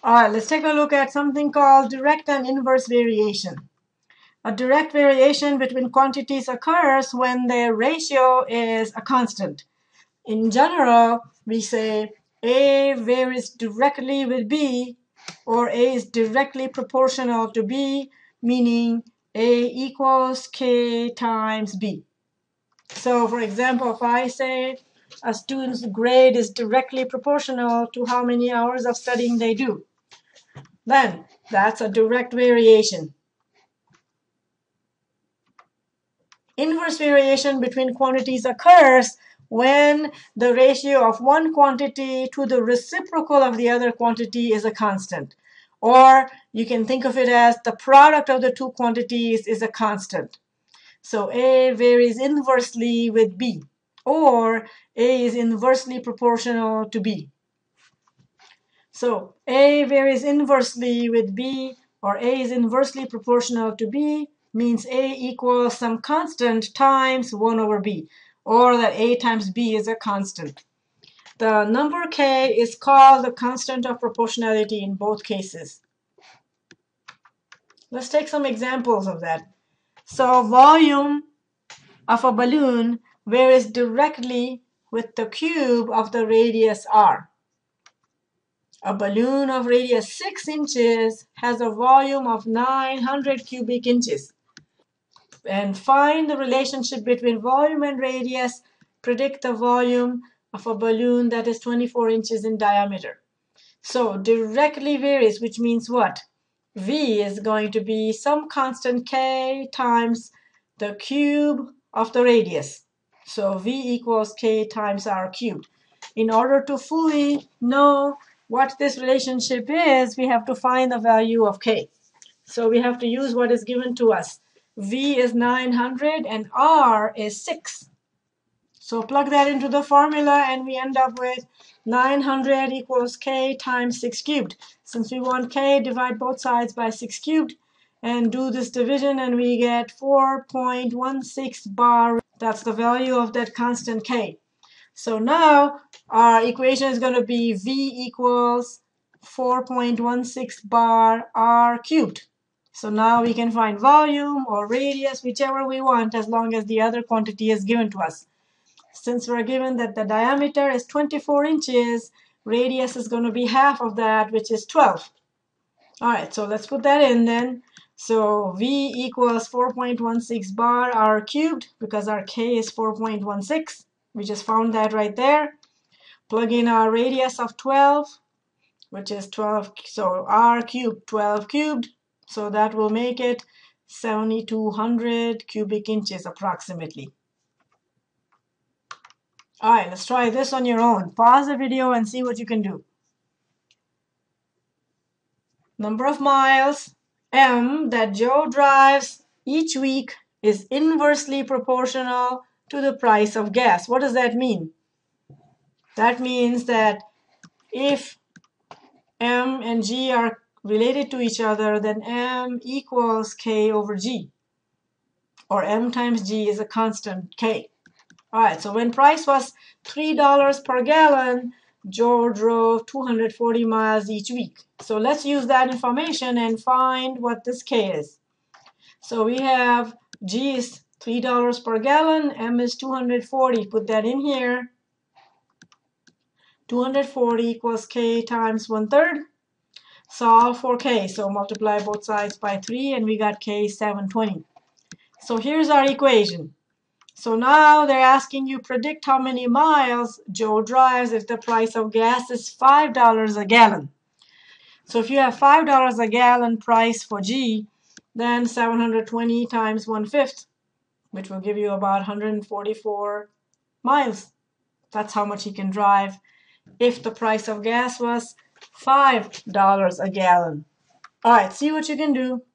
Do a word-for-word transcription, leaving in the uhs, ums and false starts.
All right, let's take a look at something called direct and inverse variation. A direct variation between quantities occurs when their ratio is a constant. In general, we say A varies directly with B, or A is directly proportional to B, meaning A equals K times B. So, for example, if I say a student's grade is directly proportional to how many hours of studying they do, then that's a direct variation. Inverse variation between quantities occurs when the ratio of one quantity to the reciprocal of the other quantity is a constant. Or you can think of it as the product of the two quantities is a constant. So A varies inversely with B, or A is inversely proportional to B. So A varies inversely with B, or A is inversely proportional to B, means A equals some constant times one over B, or that A times B is a constant. The number K is called the constant of proportionality in both cases. Let's take some examples of that. So volume of a balloon varies directly with the cube of the radius r. A balloon of radius six inches has a volume of nine hundred cubic inches. And find the relationship between volume and radius. Predict the volume of a balloon that is twenty-four inches in diameter. So directly varies, which means what? V is going to be some constant K times the cube of the radius. So V equals K times R cubed. In order to fully know what this relationship is, we have to find the value of K. So we have to use what is given to us. V is nine hundred and R is six. So plug that into the formula and we end up with nine hundred equals K times six cubed. Since we want K, divide both sides by six cubed and do this division and we get four point one six bar. That's the value of that constant K. So now our equation is going to be V equals four point one six bar R cubed. So now we can find volume or radius, whichever we want, as long as the other quantity is given to us. Since we're given that the diameter is twenty-four inches, radius is going to be half of that, which is twelve. All right, so let's put that in then. So V equals four point one six bar R cubed, because our K is four point one six. We just found that right there. Plug in our radius of twelve, which is twelve, so R cubed, twelve cubed. So that will make it seventy-two hundred cubic inches approximately. All right, let's try this on your own. Pause the video and see what you can do. Number of miles, M, that Joe drives each week is inversely proportional to the price of gas. What does that mean? That means that if M and G are related to each other, then M equals K over G. Or M times G is a constant K. All right, so when price was three dollars per gallon, Joe drove two hundred forty miles each week. So let's use that information and find what this K is. So we have G is three dollars per gallon, M is two hundred forty. Put that in here. two hundred forty equals K times one third. Solve for K, so multiply both sides by three, and we got K seven twenty. So here's our equation. So now they're asking you predict how many miles Joe drives if the price of gas is five dollars a gallon. So if you have five dollars a gallon price for G, then seven hundred twenty times one fifth, which will give you about one hundred forty-four miles. That's how much he can drive if the price of gas was five dollars a gallon. All right, see what you can do.